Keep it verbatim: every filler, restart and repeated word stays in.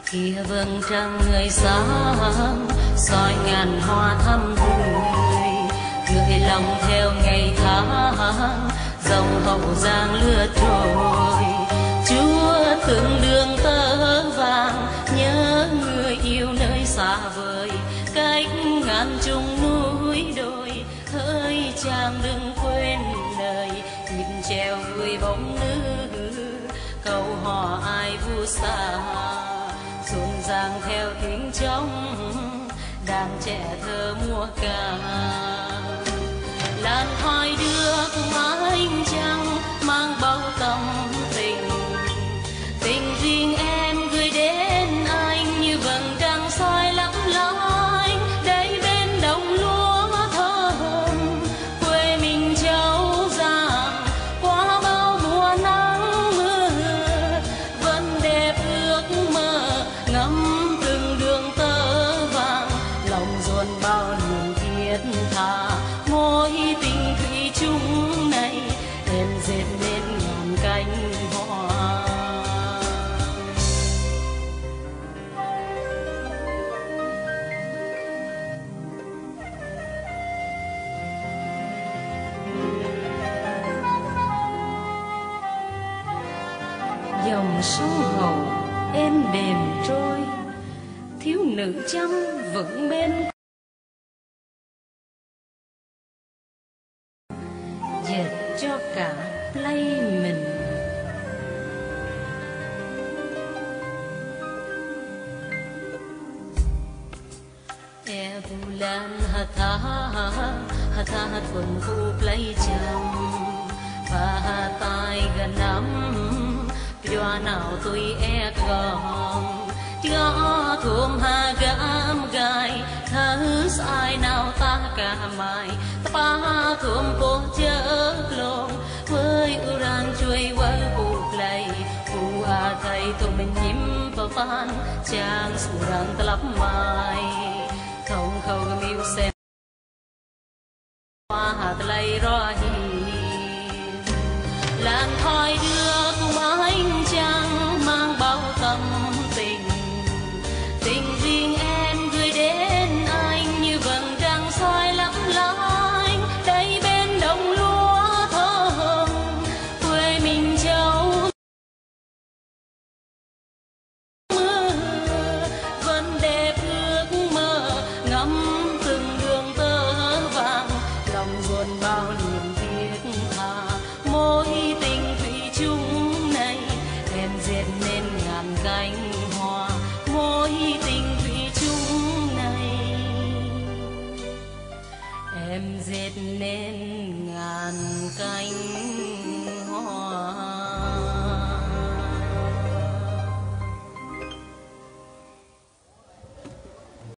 kia vầng trăng người sáng soi ngàn hoa thắm tươi, gửi lòng theo ngày tháng dòng hậu giang lướt trôi. Chúa từng đường tơ vàng nhớ người yêu nơi xa vời, cách ngàn chung núi đồi hỡi chàng đừng quên lời nhịp treo vui bóng nữ câu hò ai vu xa rộn ràng theo tiếng trống đàn trẻ thơ múa ca. Làn khói đưa cùng ánh trăng mang bao tâm tình, tình riêng em gửi đến anh như vầng trăng soi lấp lánh. Đây bên đồng lúa thơm quê mình Châu Giang, qua bao mùa nắng mưa vẫn đẹp ước mơ ngắm từng đường tơ vàng, lòng dồn bao niềm thiết tha. Mối tình thủy chung này em dệt nên ngàn cánh hoa. Dòng sông Hậu êm đềm trôi, thiếu nữ chăm vững bên dệt cho cả play mình. E bulan hata hata thuần khu play chăm và tai gần năm doa nào tôi e gom gió thùm hà gam gai thơ ai nào ta cả mai ta thùm cô chớ lông với uran chui với bù play bù à thầy tụi mình nhím vào phan chàng surang lấp mai không không yêu xem hoa hạt lay ro hi làn khói đưa cùng ánh trăng mang bao tâm tình, tình riêng em gửi đến anh như vầng trăng soi lấp lánh. Đây bên đồng lúa thơm quê mình Châu mưa vẫn đẹp ước mơ ngắm từng đường tơ vàng, lòng dồn bao niềm thiết tha. Mối tình thủy chung này em dệt nên ngàn cánh hoa. Mối tình thủy chung này em dệt nên ngàn cánh hoa.